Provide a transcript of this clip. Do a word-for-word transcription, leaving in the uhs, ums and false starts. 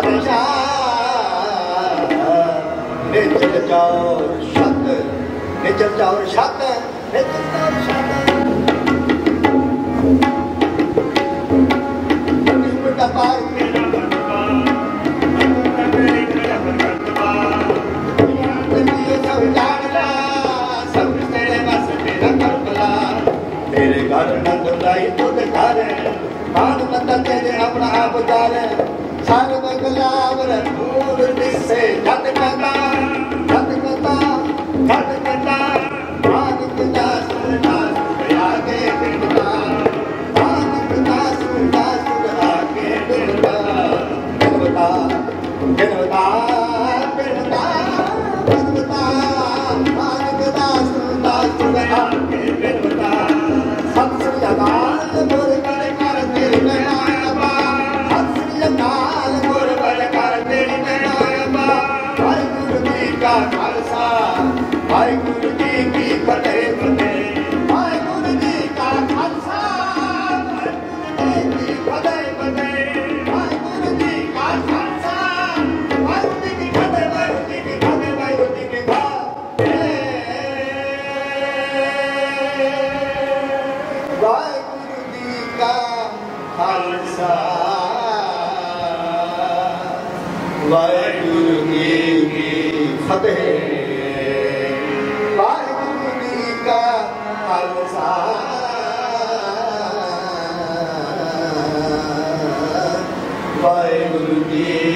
निचल जाओ शत निचल जाओ शत निचल जाओ शत बेटा पार मेरा बनवा तेरे मेरा बनवा तेरे सब जानला सब तेरे बस मेरा करबला तेरे घर नंद लाई तुझ घर मान मत तेरे अपना आप जाने सार बगलावर नूर दिसे जत कता जत कता जत कता मान पिता सुना आगे बिरता मान पिता सुना आगे बिरता बिरता बिरता बिरता बिरता मान पिता सुना आगे बिरता सबसे ज्यादा बोल कर कर तेरे नाम बा सबसे ज्यादा बोल कर कर तेरे नाम बा वाहिगुरु जी का खालसा वाहिगुरु जी की फतेह फतेह वाहिगुरु जी का खालसा वाहिगुरु जी की फतेह फतेह वाहिगुरु जी का खालसा वाहिगुरु जी की फतेह वाहिगुरु जी की फतेह वाहिगुरु जी की फतेह वाहिगुरु जी का खालसा वाहिगुरु जी की फतेह वाहिगुरु जी का खालसा वाहिगुरु जी